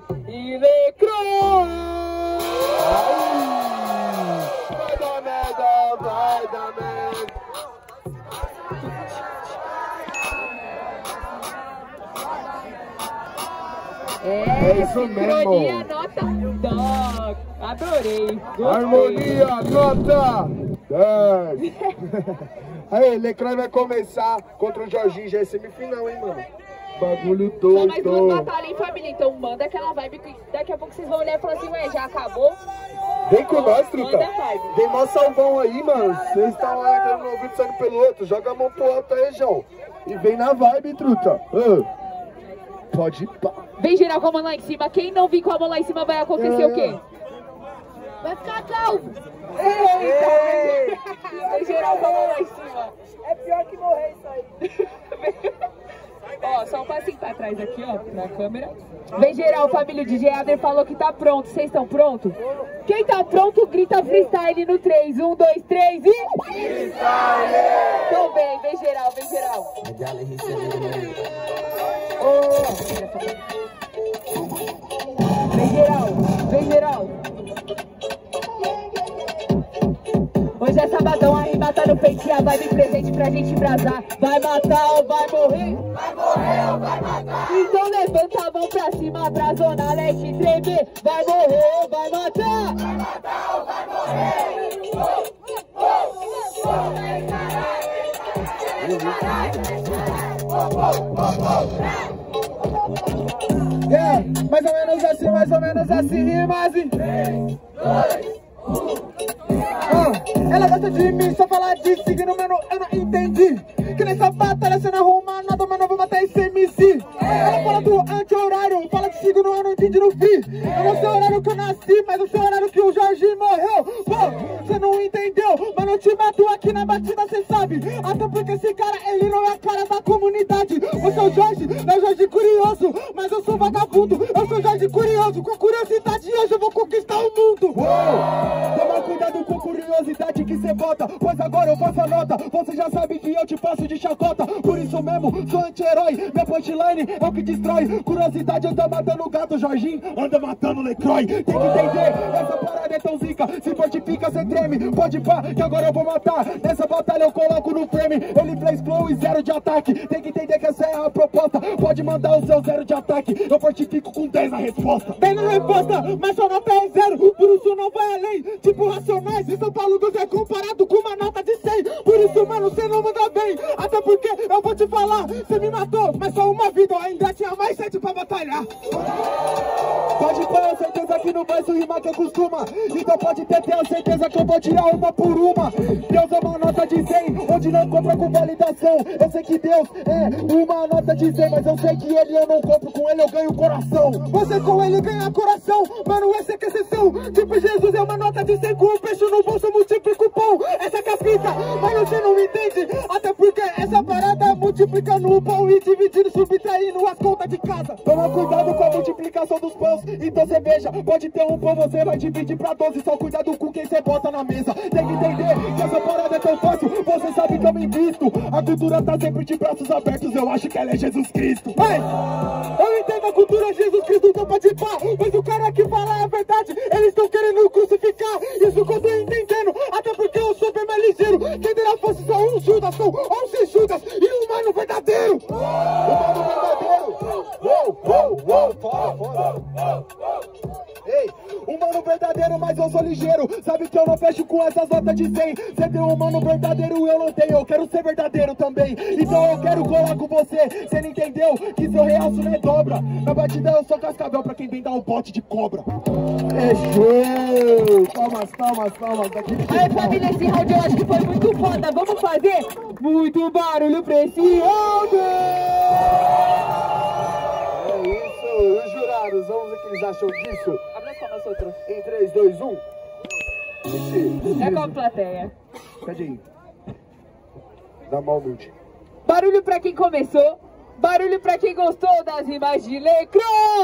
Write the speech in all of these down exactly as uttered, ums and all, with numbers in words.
e Lecroy. Vai dar merda, vai dar merda. É, É isso mesmo. sincronia, nota dog. Adorei. Gostei. Harmonia, nota dez. Aí, Lecroy vai começar contra o Jorginho, já é semifinal, hein, mano? Bagulho Só mais duas doido. batalhas, hein, família? Então manda aquela vibe que daqui a pouco vocês vão olhar e falar assim, ué, já acabou? Vem com nós, truta. Manda a vibe. Tem mó salvão aí, mano. Vocês estão lá entrando no ouvido, saindo pelo outro. Joga a mão pro alto aí, João. E vem na vibe, truta. Ah. Pode ir pá. Vem geral com a mão lá em cima. Quem não vir com a mão lá em cima vai acontecer É. o quê? Vai ficar calvo. Ei. Eita! Vem geral com a mão lá em cima. É pior que morrer isso aí. Ó, só um passinho pra trás aqui, ó, na câmera. Vem geral, família. O D J Ader falou que tá pronto. Vocês estão prontos? Quem tá pronto, grita freestyle no três. Um, dois, três e... Freestyle! Então vem, vem geral, vem geral. Vem geral, vem geral. Hoje é sabadão, a rima tá no peito e a vibe presente pra gente brasar. Vai matar ou vai morrer? Vai morrer ou vai matar? Então levanta a mão pra cima, pra zona leste tremer. Vai morrer ou vai matar? Vai matar ou vai morrer? Oh, oh, oh, vem caralho, vem caralho, É, mais ou menos assim, mais ou menos assim, rimas e... três, dois, um. Ah, ela gosta de mim, só falar de signo, mano, eu não entendi. Que nessa batalha você não arruma nada, mano, eu vou matar esse M C. Ela fala do anti-horário, fala de signo, eu não entendi no fim. Eu não sei o horário que eu nasci, mas eu sei o horário que o Jorge morreu. Pô, você não entendeu, mas eu te mato aqui na batida, cê sabe. Até porque esse cara, ele não é a cara da comunidade. Você é o Jorge, não é o Jorge curioso, mas eu sou vagabundo. Eu sou o Jorge curioso, com curiosidade hoje eu vou conquistar o mundo. Uou, toma cuidado com curiosidade que cê bota, pois agora eu faço a nota. Você já sabe que eu te passo de chacota, por isso mesmo sou anti-herói. Minha punchline é o que destrói. Curiosidade anda matando o gato, Jorginho anda matando o Lecroy. Tem que entender, essa parada é tão zica. Se fortifica, cê treme, pode pá, que agora eu vou matar. Nessa batalha eu coloco no frame, ele fez flow e zero de ataque. Tem que entender que essa é a proposta, pode mandar o seu zero de ataque. Eu fortifico com dez na resposta. dez na resposta, mas sua nota é zero, por isso não vai além. Tipo Racionais, em São Paulo você é comparado com uma nota de cem. Por isso, mano, você não manda bem. Até porque eu vou te falar, você me matou, mas só uma vida, eu ainda tinha mais sete pra batalhar. Pode ter certeza que não vai rimar que eu costuma. Então pode ter, ter a certeza que eu vou tirar uma por uma. Deus é uma nota de cem, onde não compra com validação. Eu sei que Deus é uma nota de cem, mas eu sei que ele eu não compro, com ele eu ganho coração. Você com ele ganha coração, mano, essa é que é exceção. Tipo Jesus é uma nota de cem, com um peixe no bolso multiplica o pão. Essa que é a fita, mas você não entende. Até porque essa parada multiplicando o pão e dividindo, subtraindo as contas de casa. Toma cuidado com a multiplicação dos pães. Então você veja, pode ter um pão, você vai dividir pra doze. Só cuidado com quem você bota na mesa. Tem que entender que essa parada é tão fácil, você sabe que eu me invisto. A cultura tá sempre de braços abertos, eu acho que ela é Jesus Cristo. Mas eu entendo a cultura Jesus Cristo, então pode pá. Mas o cara que fala a verdade, eles estão querendo crucificar. Isso que eu tô entendendo, até porque eu sou bem mais ligeiro. Quem dera fosse só um Judas, são onze Judas e um mano verdadeiro. O mano verdadeiro. Uou, uou, uou, fora, fora. Ei, um mano verdadeiro, mas eu sou ligeiro. Sabe que eu não fecho com essas notas de cem. Você tem um mano verdadeiro, eu não tenho. Eu quero ser verdadeiro também, então eu quero colar com você. Você não entendeu que seu realço não é dobra. Na batida eu sou cascavel pra quem vem dar um bote de cobra. É show! Palmas, palmas, palmas daqui. Aí, família, esse round eu acho que foi muito foda. Vamos fazer muito barulho pra esse round! É isso, os jurados, vamos ver o que eles acham disso. Abre as palmas, outro. Em três, dois, um. Ixi. É com a plateia. Cadê aí? Dá mal humilde. Barulho pra quem começou. Barulho pra quem gostou das rimas de Lecroy.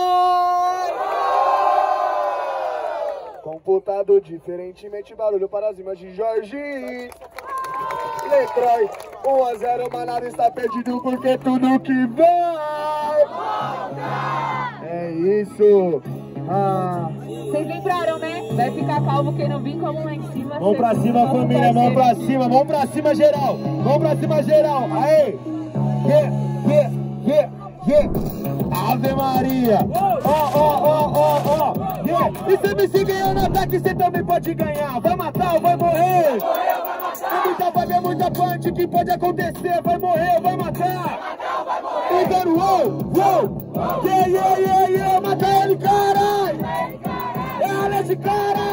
Computado diferentemente, barulho para as rimas de Jorge. Lecroy, um a zero, Manada está perdido porque tudo que vai. É isso. Ah. Vocês lembraram, né? Vai ficar calvo quem não vir com a mão lá em cima. Mão pra cima, família, mão pra cima, mão pra cima, geral. Mão pra cima, geral. Aê! Yeah, yeah, yeah, yeah. Ave Maria. Ó, ó, ó, ó, ó. Yeah. E se me se ganhou no ataque, você também pode ganhar. Vai matar ou vai morrer? Vai morrer ou vai matar? É muita vibe, é muita punch que pode acontecer. Vai morrer ou vai matar? Vai matar ou vai morrer? Então, uou, uou. Yeah, yeah, yeah, yeah. Mata ele, caralho. Olha esse cara!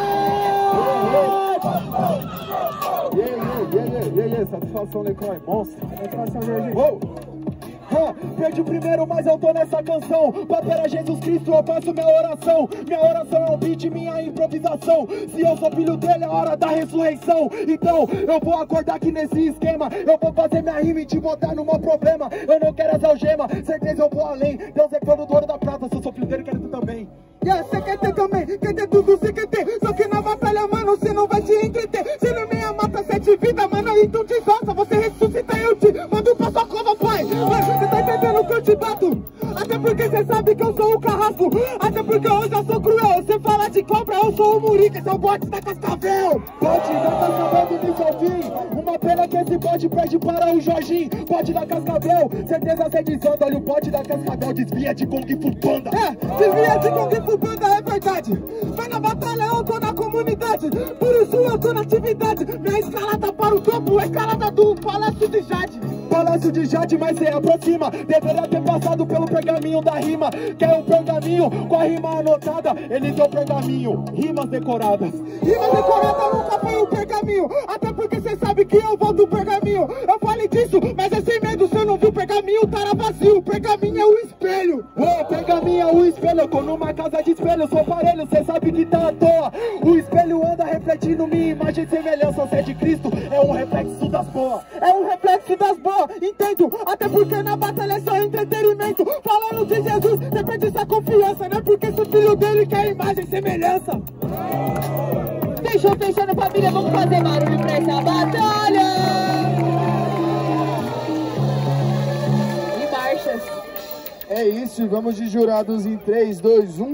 Yeah, yeah, yeah, yeah, yeah, satisfação, Lecroy, monstro. Satisfação, Jorginho. Uou! Ah, perdi o primeiro, mas eu tô nessa canção. Papel é Jesus Cristo, eu faço minha oração. Minha oração é um beat, minha improvisação. Se eu sou filho dele, é hora da ressurreição. Então, eu vou acordar aqui nesse esquema. Eu vou fazer minha rima e te botar no meu problema. Eu não quero as algemas, certeza eu vou além. Deus é plano do ouro da prata, se eu sou filho dele, quero tu também. Yeah, você quer ter também, quer ter tudo, você quer ter. Só que na batalha, mano, você não vai se entreter. Você não nem mata sete vidas, mano, então te solta. Você ressuscita, eu te mando pra sua cova, pai. Você tá entendendo que eu te bato? Até porque você sabe que eu sou o carrasco. Até porque hoje eu sou cruel. Você fala de cobra, eu sou o Murica. Esse é o bote da Cascavel. Bote da Cascavel do início ao fim. Uma pena que esse bote perde para o Jorginho. Bote da Cascavel, certeza você desanda. Olha o bote da Cascavel, desvia de Kung Fu Panda. É, desvia de Kung Fu Panda, é verdade. Vai na batalha, eu tô na comunidade. Por isso eu tô na atividade. Minha escalada para o topo, a escalada do Palácio de Jade. Palácio de Jade, mas se aproxima. Deveria ter passado pelo pergaminho da rima. Quer um pergaminho com a rima anotada? Ele deu pergaminho, rimas decoradas. Rimas decoradas nunca foi um pergaminho. Até porque cê sabe que eu vou do pergaminho. Eu falei disso, mas é sem medo. Se eu não vi o pergaminho, tá vazio. O pergaminho é o espelho. Ô, pergaminho é o espelho. Eu tô numa casa de espelho, sou parelho, cê sabe que tá à toa. O espelho anda refletindo minha imagem e semelhança. Você é de Cristo, é um reflexo das boas. É um reflexo das boas, entendo. Até porque na batalha é só entretenimento. Falando de Jesus, você perde essa confiança. Não é porque sou filho dele que é imagem e semelhança. Fechou, fechando, família, vamos fazer barulho pra essa batalha. E marchas. É isso, e vamos de jurados em três, dois, um.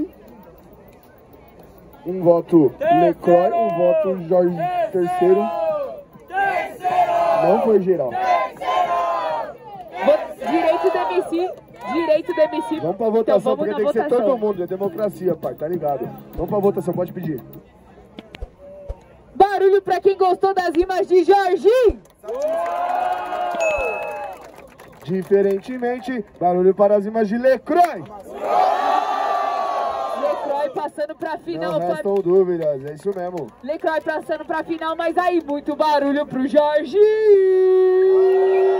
Um voto Lecroy, um voto Jorge terceiro. Terceiro! Não foi geral. Direito do M C, direito do M C. Vamos pra votação, então, vamos porque tem votação. que ser todo mundo, é democracia, pai, tá ligado? Vamos pra votação, pode pedir. Barulho pra quem gostou das rimas de Jorginho. Diferentemente, barulho para as rimas de Lecroy. Lecroy passando pra final. Não restam pra... dúvidas, é isso mesmo. Lecroy passando pra final, mas aí muito barulho pro Jorginho.